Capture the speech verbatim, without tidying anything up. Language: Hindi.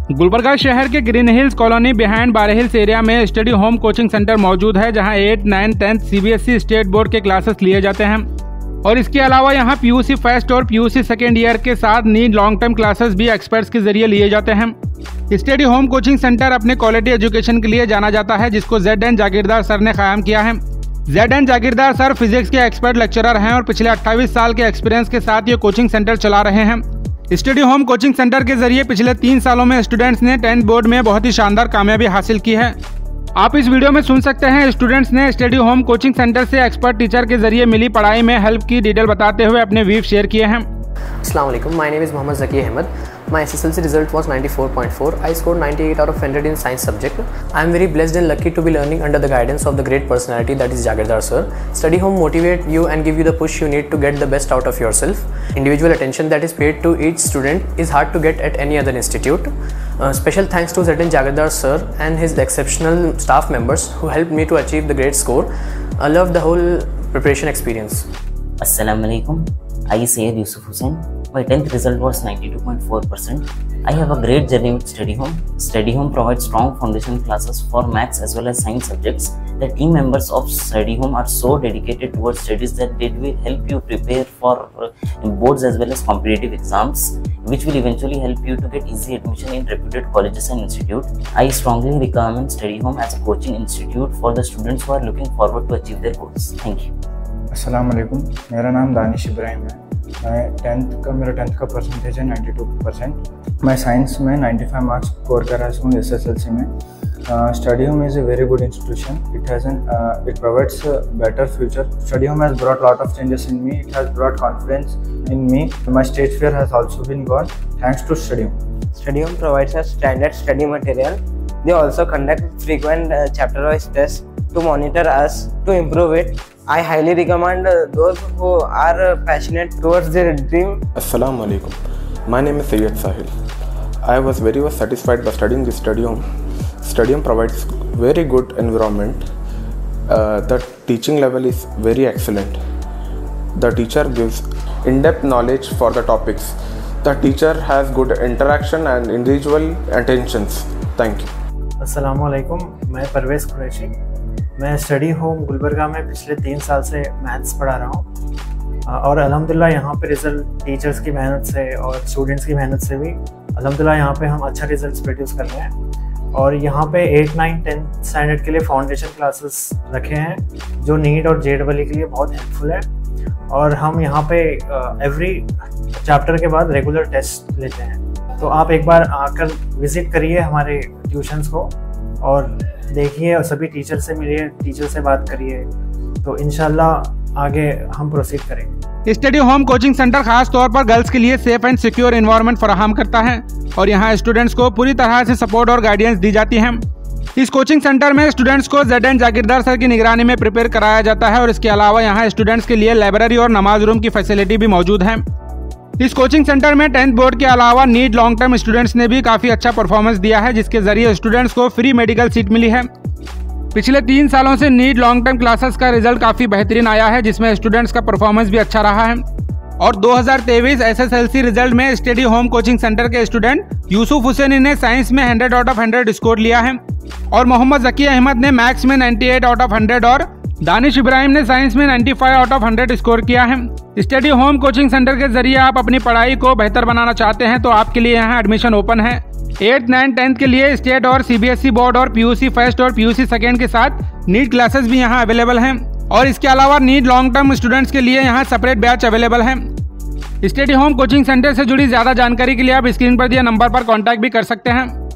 गुलबर्गा शहर के ग्रीन हिल्स कॉलोनी बिहाइंड बारह हिल्स एरिया में स्टडी होम कोचिंग सेंटर मौजूद है, जहां eight, nine, tenth CBSE state board के क्लासेस लिए जाते हैं और इसके अलावा यहां पीयूसी फर्स्ट और पीयूसी सेकेंड ईयर के साथ नीट लॉन्ग टर्म क्लासेस भी एक्सपर्ट्स के जरिए लिए जाते हैं। स्टडी होम कोचिंग सेंटर अपने क्वालिटी एजुकेशन के लिए जाना जाता है, जिसको जेड एन जागीरदार सर ने कायम किया है। Z N Jagirdar sir physics के एक्सपर्ट लेक्चरर हैं और पिछले अट्ठाईस साल के एक्सपीरियंस के साथ ये कोचिंग सेंटर चला रहे हैं। स्टडी होम कोचिंग सेंटर के जरिए पिछले तीन सालों में स्टूडेंट्स ने टेंथ बोर्ड में बहुत ही शानदार कामयाबी हासिल की है। आप इस वीडियो में सुन सकते हैं स्टूडेंट्स ने स्टडी होम कोचिंग सेंटर से एक्सपर्ट टीचर के जरिए मिली पढ़ाई में हेल्प की डिटेल बताते हुए अपने व्यूज शेयर किए हैं। अस्सलाम वालेकुम, my name is Mohammad Zaki Ahmed. My S S L C result was ninety-four point four. I scored ninety-eight out of one hundred in science subject. I am very blessed and lucky to be learning under the guidance of the great personality that is Jagirdar sir. Study home motivate you and give you the push you need to get the best out of yourself. Individual attention that is paid to each student is hard to get at any other institute. Uh, special thanks to Z N Jagirdar sir and his exceptional staff members who helped me to achieve the great score. I love the whole preparation experience. Assalamu alaikum. I Sayyid Yusuf Hussain. My tenth result was ninety-two point four percent. I have a great journey with Study Home. Study Home provides strong foundation classes for maths as well as science subjects. The team members of Study Home are so dedicated towards studies that they will help you prepare for boards as well as competitive exams, which will eventually help you to get easy admission in reputed colleges and institutes. I strongly recommend Study Home as a coaching institute for the students who are looking forward to achieve their goals. Thank you. अस्सलाम वालेकुम, मेरा नाम दानिश इब्राहिम है। मैं टेंथ का मेरा टेंथ का परसेंटेज है नाइन्टी टू परसेंट। मैं साइंस में नाइन्टी फाइव मार्क्स स्कोर कर रहा हूँ एस एस एल सी में। Study home is a very good institution. It has an it provides better future. Study home has brought lot of changes in me. It has brought confidence in me. My stage fear has also been gone thanks to study home. Study Home provides us standard study material. They also conduct frequent uh, chapter-wise tests to monitor us to improve it. I highly recommend uh, those who are uh, passionate towards their dream. Assalamu alaikum. My name is Sayyid Sahil. I was very much satisfied by studying this Study Home. Study Home provides very good environment. Uh, the teaching level is very excellent. The teacher gives in-depth knowledge for the topics. The teacher has good interaction and individual attentions. Thank you. अस्सलामु अलैकुम, मैं परवेज़ कुरैशी. मैं स्टडी होम गुलबर्गा में पिछले तीन साल से मैथ्स पढ़ा रहा हूँ और अल्हम्दुलिल्लाह यहाँ पे रिज़ल्ट टीचर्स की मेहनत से और स्टूडेंट्स की मेहनत से भी अल्हम्दुलिल्लाह यहाँ पे हम अच्छा रिज़ल्ट प्रोड्यूस कर रहे हैं. और यहाँ पे एट, नाइन, टेंथ स्टैंडर्ड के लिए फाउंडेशन क्लासेस रखे हैं जो नीट और जे डबल ई के लिए बहुत हेल्पफुल है. और हम यहाँ पे एवरी चैप्टर के बाद रेगुलर टेस्ट लेते हैं. तो आप एक बार आकर विज़िट करिए हमारे ट्यूशन्स को और देखिए और सभी टीचर से मिलिए, टीचर से बात करिए, तो इंशाल्लाह आगे हम प्रोसीड करेंगे. स्टडी होम कोचिंग सेंटर खास तौर पर गर्ल्स के लिए सेफ एंड सिक्योर एनवायरनमेंट फराहम करता है और यहाँ स्टूडेंट्स को पूरी तरह से सपोर्ट और गाइडेंस दी जाती है. इस कोचिंग सेंटर में स्टूडेंट्स को जेड एन जागीरदार सर की निगरानी में प्रिपेयर कराया जाता है और इसके अलावा यहाँ स्टूडेंट्स के लिए लाइब्रेरी और नमाज रूम की फैसिलिटी भी मौजूद है. इस कोचिंग सेंटर में टेंथ बोर्ड के अलावा नीट लॉन्ग टर्म स्टूडेंट्स ने भी काफ़ी अच्छा परफॉर्मेंस दिया है, जिसके जरिए स्टूडेंट्स को फ्री मेडिकल सीट मिली है. पिछले तीन सालों से नीट लॉन्ग टर्म क्लासेस का रिजल्ट काफ़ी बेहतरीन आया है, जिसमें स्टूडेंट्स का परफॉर्मेंस भी अच्छा रहा है. और दो हज़ार तेईस S S L C result में स्टडी होम कोचिंग सेंटर के स्टूडेंट यूसुफ हुसैन ने साइंस में hundred out of hundred score लिया है और मोहम्मद ज़की अहमद ने मैथ्स में अट्ठानवे आउट ऑफ हंड्रेड और दानिश इब्राहिम ने साइंस में पचानवे आउट ऑफ हंड्रेड स्कोर किया है. स्टडी होम कोचिंग सेंटर के जरिए आप अपनी पढ़ाई को बेहतर बनाना चाहते हैं तो आपके लिए यहाँ एडमिशन ओपन है. एट, नाइन, टेंथ के लिए स्टेट और सीबीएसई बोर्ड और पीयूसी फर्स्ट और पीयूसी सेकेंड के साथ नीट क्लासेस भी यहाँ अवेलेबल हैं और इसके अलावा नीट लॉन्ग टर्म स्टूडेंट्स के लिए यहाँ सेपरेट बैच अवेलेबल है. स्टडी होम कोचिंग सेंटर से जुड़ी ज़्यादा जानकारी के लिए आप स्क्रीन पर दिए नंबर पर कॉन्टैक्ट भी कर सकते हैं.